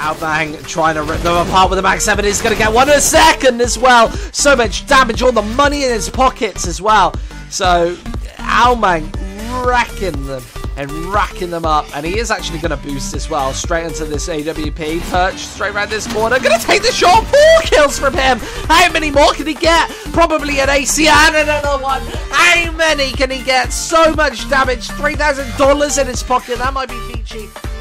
aumaN trying to rip them apart with the Max 7. He's going to get one in a second as well. So much damage, all the money in his pockets as well. So aumaN wrecking them and racking them up, and he is actually going to boost as well straight into this AWP. Perch straight around this corner, going to take the shot. 4 kills from him. How many more can he get? Probably an AC and another one. How many can he get? So much damage. $3,000 in his pocket. That might be Vici.